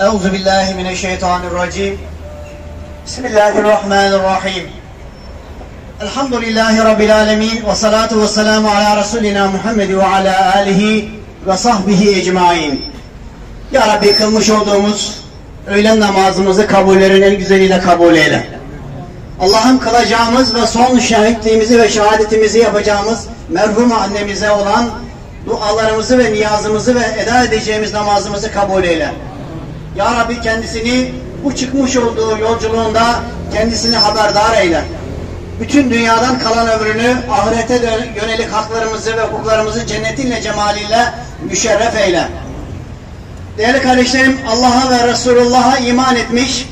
Euzu billahi mineşşeytanirracim. Bismillahirrahmanirrahim. Elhamdülillahi Rabbil alemin. Ve salatu ve selamu ala Resulina Muhammed ve ala alihi ve sahbihi ecmain. Ya Rabbi, kılmış olduğumuz öğlen namazımızı kabullerin en güzeliyle kabul eyle. Allah'ım, kılacağımız ve son şahitliğimizi ve şehadetimizi yapacağımız merhum annemize olan dualarımızı ve niyazımızı ve eda edeceğimiz namazımızı kabul eyle. Ya Rabbi, kendisini bu çıkmış olduğu yolculuğunda kendisini haberdar eyle. Bütün dünyadan kalan ömrünü ahirete yönelik haklarımızı ve hukuklarımızı cennetinle, cemaliyle müşerref eyle. Değerli kardeşlerim, Allah'a ve Resulullah'a iman etmiş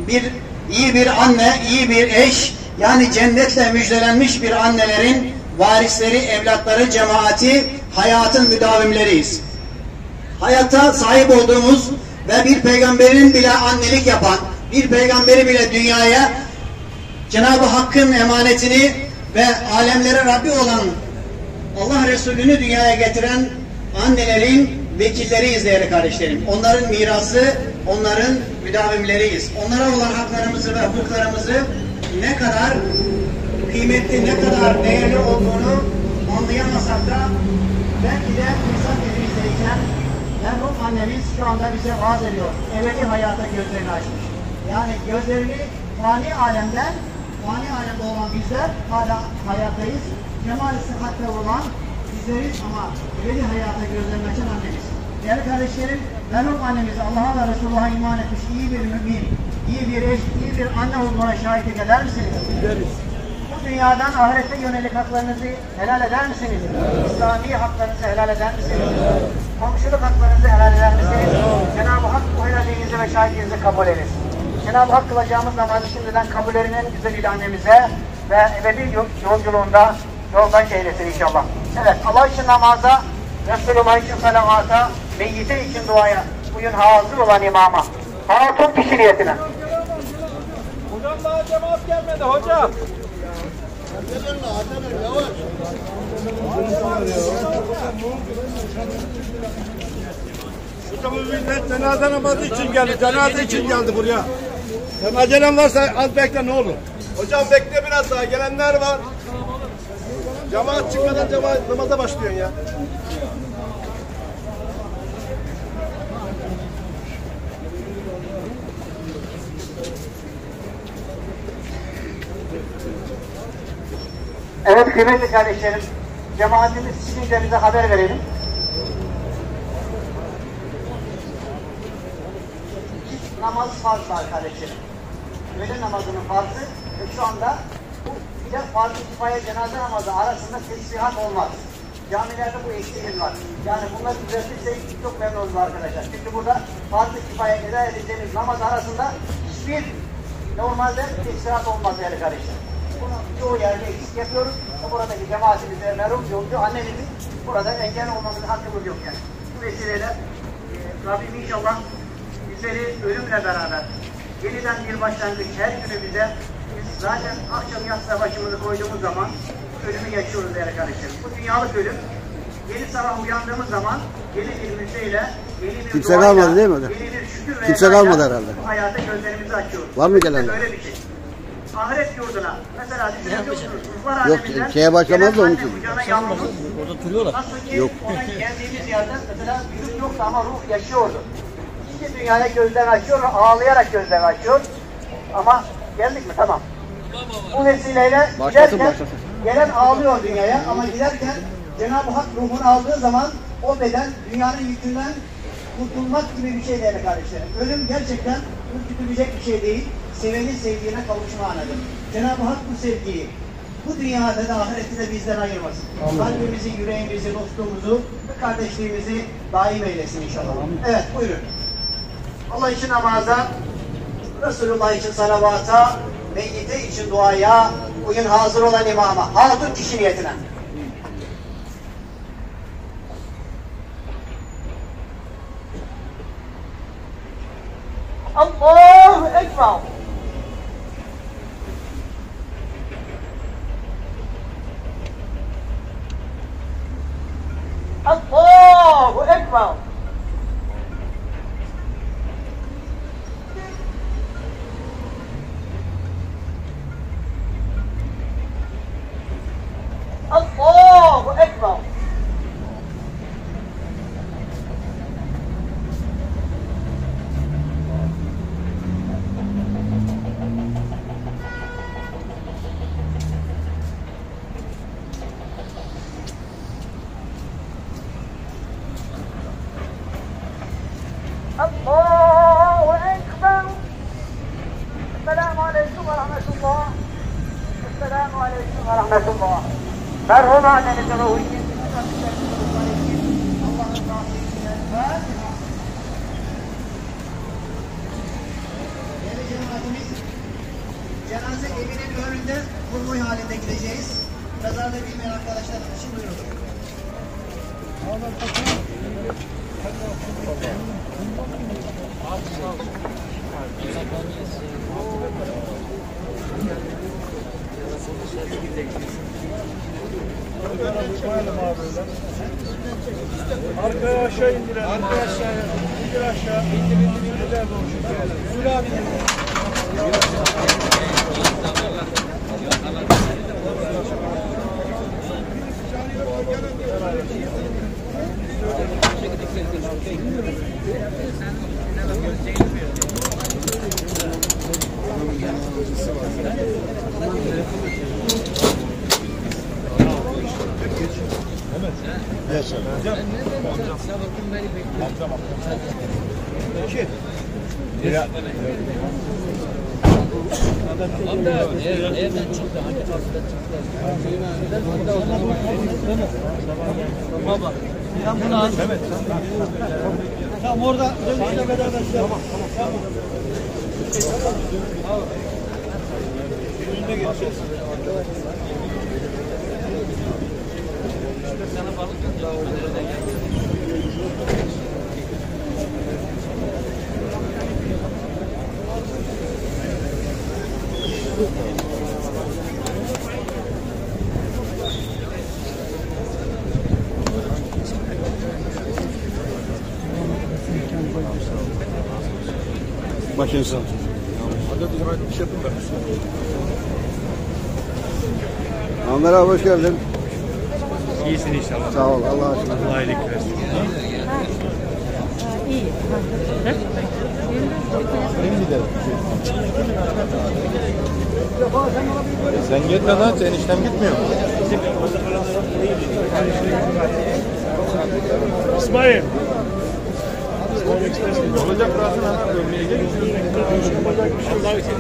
iyi bir anne, iyi bir eş, yani cennetle müjdelenmiş bir annelerin varisleri, evlatları, cemaati, hayatın müdavimleriyiz. Hayatta sahip olduğumuz ve bir peygamberin bile annelik yapan, bir peygamberi bile dünyaya Cenab-ı Hakk'ın emanetini ve alemlere Rabbi olan Allah Resulü'nü dünyaya getiren annelerin vekilleriyiz değerli kardeşlerim. Onların mirası, onların müdavimleriyiz. Onlara olan haklarımızı ve hukuklarımızı ne kadar kıymetli, ne kadar değerli olduğunu anlayamasak da belki de fırsat elimizdeyken merhum annemiz şu anda bize vaaz ediyor. Ebedi hayata gözlerini açmış. Yani gözlerini fani alemden, fani alemde olan bizler hala hayattayız. Cemal-i sıhhatle olan bizleriz ama ebedi hayata gözlerini açan annemiz. Değerli kardeşlerim, merhum annemiz Allah'a ve Resulullah'a iman etmiş iyi bir mümin, iyi bir eş, iyi bir anne olduğuna şahitlik eder misiniz? Ederiz. Bu dünyadan ahirete yönelik haklarınızı helal eder misiniz? İslami haklarınızı helal eder misiniz? Komşuluk haklarınızı helal eder misiniz? Cenab-ı Hak bu helalliğinizi ve şahitliğinizi kabul eylesin. Cenab-ı Hak kılacağımız namazı şimdiden kabullerin en güzeliyle annemize ve ebedi yolculuğunda yoldaş eylesin inşallah. Evet, Allah için namaza, Resulullah için salavata, meyyite için duaya, bugün hazır olan imama, hatun kişi niyetine. Hocam daha cemaat gelmedi hocam. Hocam bu millet cenaze namazı için geldi, cenaze için geldi buraya. Sen acelem varsa az bekle ne olur. Hocam bekle biraz daha, gelenler var. Cemaat çıkmadan namaza başlıyorsun ya. Evet kıymetli kardeşlerim, cemaatimiz çıkınca bize haber verelim. Namaz farz var kardeşlerim. Öğle namazının farzı ve şu anda bu farz-ı kifaya cenaze namazı arasında tesbihat olmaz. Camilerde bu eksiğimiz var. Yani bunları düzeltirsek çok memnun oluruz arkadaşlar. Çünkü burada farz-ı kifaya eda edeceğimiz namaz arasında hiçbir normalde tesbihat olmaz değerli kardeşlerim. Bunu çoğu yerde eksik yapıyoruz. Buradaki cemaatimize, merhum yolcu annemizin burada engel olmamızın hakkımız yok yani. Bu vesileyle Rabbim inşallah bizleri ölümle beraber yeniden bir başlangıç her günü bize, biz zaten akşam yatsa başımızı koyduğumuz zaman ölümü yaşıyoruz değerli kardeşlerim. Bu dünyalık ölüm, yeni sabah uyandığımız zaman yeni bir müjdeyle, yeni bir kimse kalmadı değil mi hocam? Yeni bir şükür ve kimse kalmadı herhalde. Bu hayata gözlerimizi açıyoruz. Var mı gelen? Böyle bir şey. Ahiret yurduna, mesela yok, şeye başlamaz da onun için. Orada duruyorlar. Nasıl ki yok. Ona geldiğimiz yerden mesela vücut yoktu ama ruh yaşıyordu. İki dünyaya gözlerini açıyor, ağlayarak gözlerini açıyor. Ama geldik mi? Tamam. Bu vesileyle giderken gelen ağlıyor dünyaya ama giderken Cenab-ı Hak ruhunu aldığı zaman o beden dünyanın yükünden kurtulmak gibi bir şey değerli kardeşlerim. Ölüm gerçekten ürkütülecek bir şey değil. Sevenin sevdiğine kavuşma anıdır. Cenab-ı Hak bu sevgiyi bu dünyada da ahirette de bizden ayırmasın. Kalbimizi, yüreğimizi, dostluğumuzu, kardeşliğimizi daim eylesin inşallah. Evet buyurun. Allah için namaza, Resulullah için salavata, meyyite için duaya, bugün hazır olan imama, hatun kişi niyetine. Allahu Ekber. Allahu Ekber. الله أكبر. السلام عليكم ورحمة الله. السلام عليكم ورحمة الله. مرحبا على الجرويين. Cenaze evinin önünde konvoy halinde gideceğiz. Mezarda bilmeyen arkadaşlarımız için buyurun. Arkaya aşağı indirelim. Arkaya aşağıya. İndir aşağı. İndir doğru. Sür abi. Tamam orada dönüşle beraber. Tamam. Önüne geçeceğiz. Sana balık Başın sağ olsun. Ahmet abi hoş geldin. İyisin inşallah. Sağ ol. Allah aşkına. Allah iyilik versin. Sen gitme lan, sen işlem gitmiyor. İsmail. Olacak razı hemen bölmeye gel. Allah için.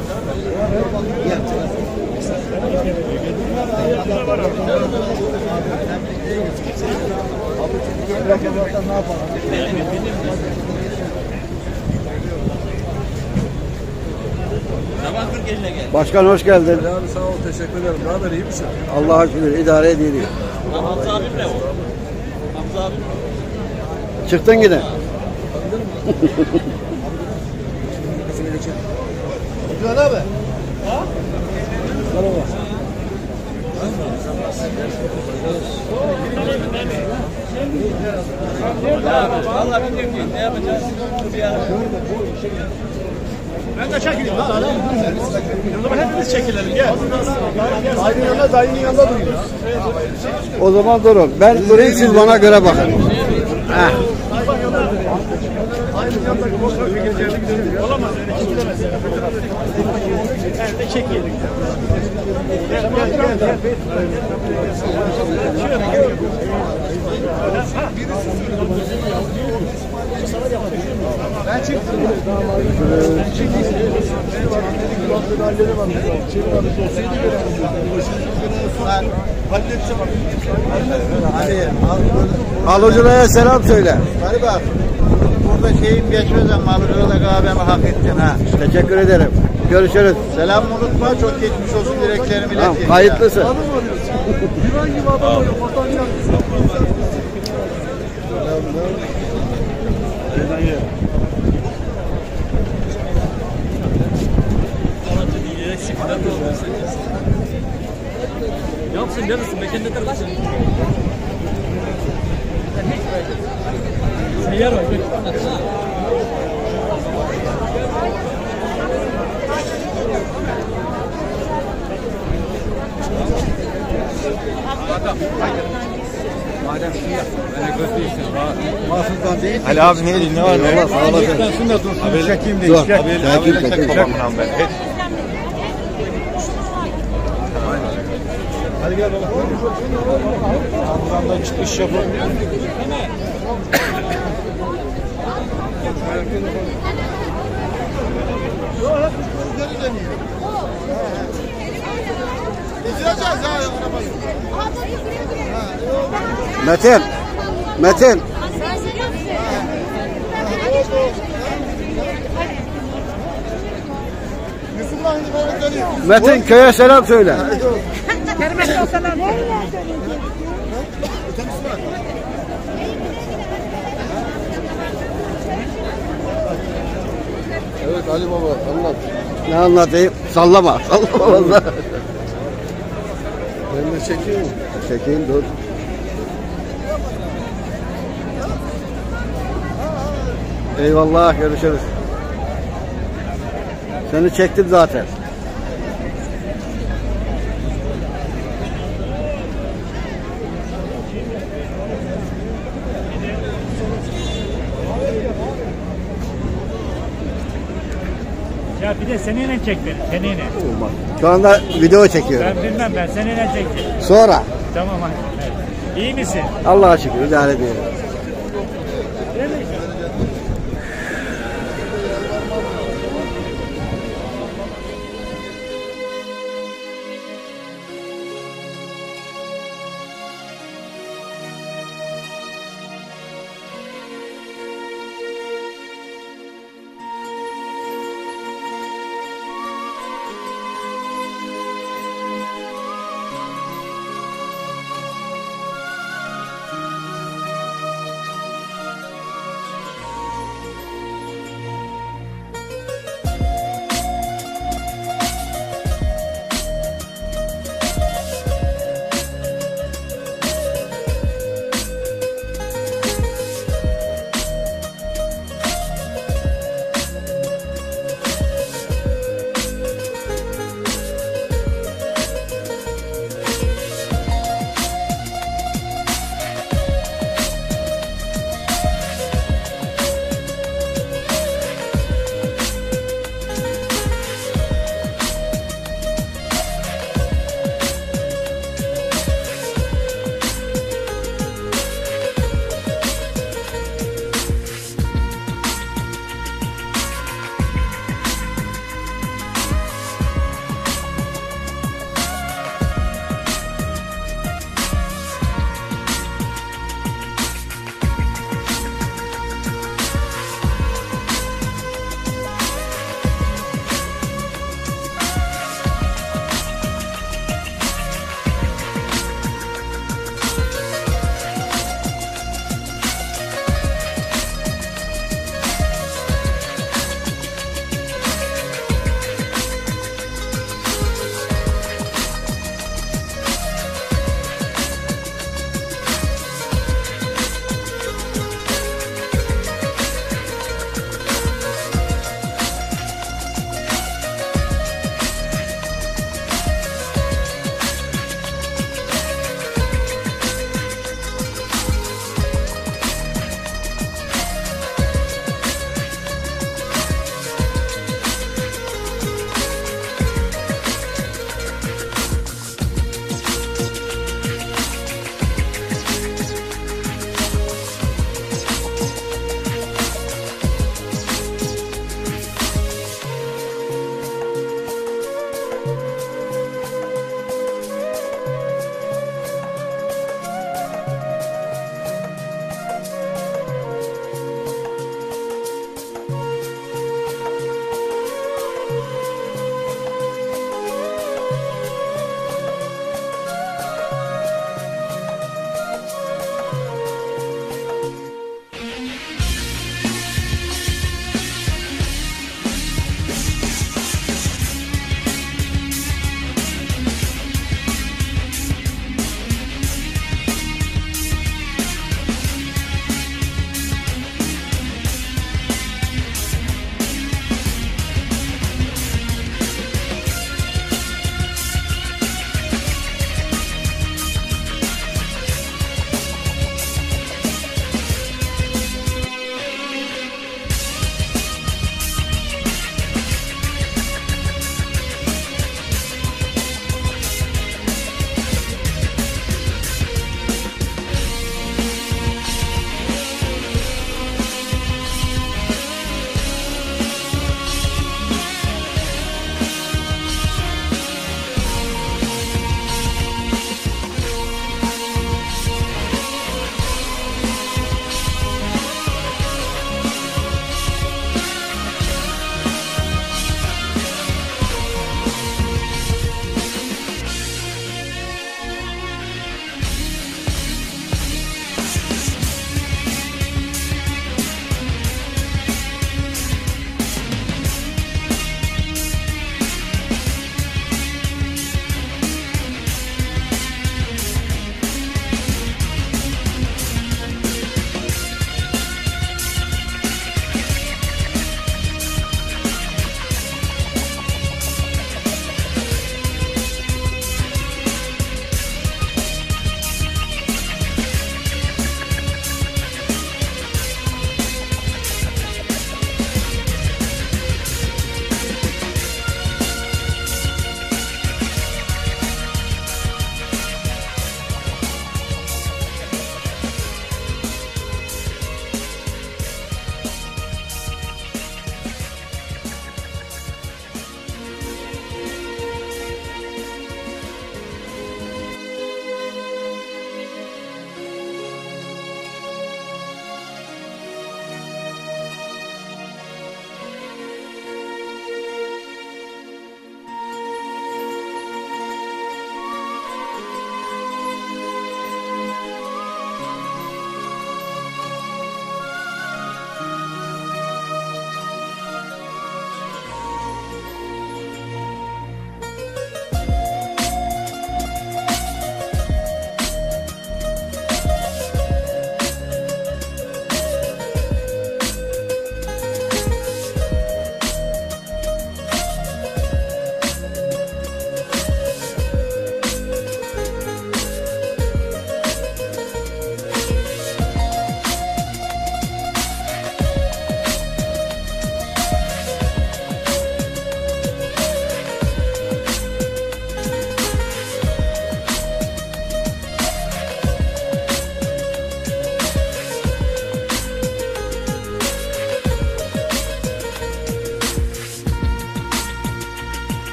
Başkan hoş geldin. Abi sağ ol, teşekkür ederim. Ne haber, iyi misin? Allah'a şükür idare ediyor. Hamza abim ne o? Hamza abim. Çıktın yine. Güzel abi. Vallahi bilmiyorum ki ne yapacağız. Bir ara. Ben de çekileyim lan. O zaman hepimiz çekilelim. Gel. Dayının yanında, dayının yanında duruyor. O zaman durun. Ben durayım, siz bana göre bakın. Heh. Olamaz öyle çekilemez. Evde çekiyelim. Gel. Ben çıktım. Alıcılara selam söyle. Hadi bak. Burada şeyim geçmez ama alıcıda kahvemi hak ettin ha. Teşekkür ederim. Görüşürüz. Selam unutma, çok geçmiş olsun dileklerimi Tamam, ileteyim. kayıtlısın. Güven gibi adam oluyor. Yapsın neresin? Mekende de var. Seyyar var. Madem şey yap, böyle göstereyim. Mahsustan değil. Ali abi ne diyeyim, ne var ne? Allah sağ olasın. Şunu da dursun, çekeyim de Dur, işte. çekeyim. Hadi gel baba. Buradan çıkış yapalım. İzleyeceğiz ha arabayı. Metin. Metin köye selam söyle. Evet Ali Baba anlat. Ne anlatayım? Sallama. Sallama. Ben de çekeyim mi? Çekeyim dur. Eyvallah, görüşürüz. Seni çektim zaten. Ya bir de seninle çek beni, seninle. Şu anda video çekiyorum. Ben bilmem, ben seninle çekeceğim. Sonra. Tamam hadi. İyi misin? Allah'a şükür idare ediyorum.